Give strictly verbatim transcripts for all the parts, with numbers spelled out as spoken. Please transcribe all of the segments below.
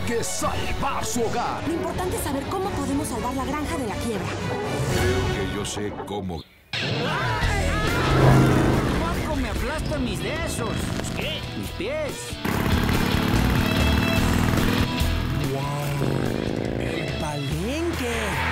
que salvar su hogar. Lo importante es saber cómo podemos salvar la granja de la quiebra. Creo que yo sé cómo. ¡Marco, me aplastan mis besos! ¿Qué? Mis pies. ¡Wow! ¡El Palenque!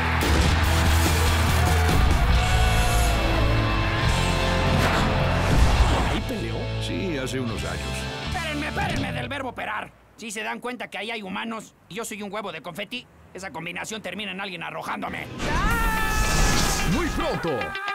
¿Ahí peleó? Sí, hace unos años. Espérenme, espérenme del verbo operar. Si se dan cuenta que ahí hay humanos y yo soy un huevo de confeti, esa combinación termina en alguien arrojándome. Muy pronto.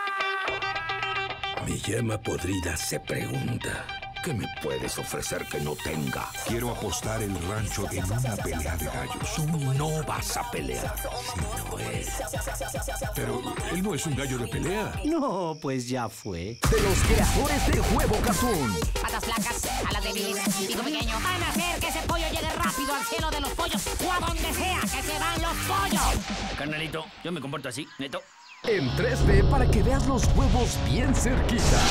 Mi llama podrida se pregunta: ¿qué me puedes ofrecer que no tenga? Quiero apostar el rancho en una pelea de gallos. Tú no vas a pelear. Sí lo es. Pero él no es un gallo de pelea. No, pues ya fue. De los creadores de Huevo Cartoon. Patas flacas, alas débiles, pico pequeño. Van a hacer que ese pollo llegue rápido al cielo de los pollos o a donde sea que se van los pollos. Carnalito, yo me comporto así, neto. En tres D para que veas los huevos bien cerquita.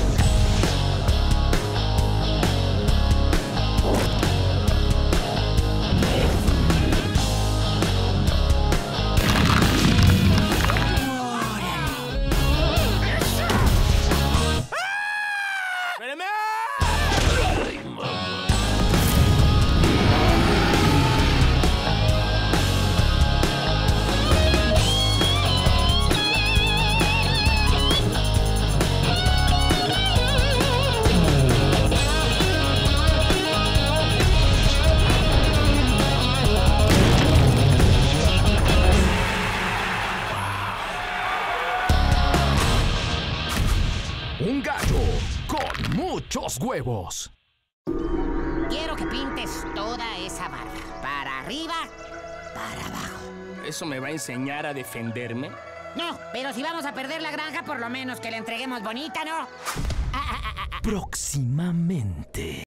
Un gallo con muchos huevos. Quiero que pintes toda esa barra. Para arriba, para abajo. ¿Eso me va a enseñar a defenderme? No, pero si vamos a perder la granja, por lo menos que la entreguemos bonita, ¿no? Próximamente.